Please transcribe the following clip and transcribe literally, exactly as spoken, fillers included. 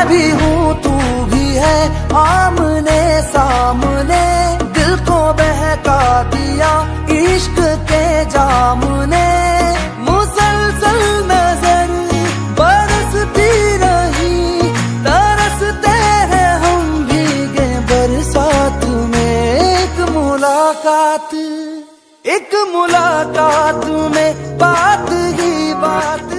भी हूँ तू भी है, आमने सामने दिल को बहका दिया इश्क के जाम ने। मुसलसल नजर बरसती रही, तरसते हैं हम भीगे बरसात में। एक मुलाकात एक मुलाकात में बात ही बात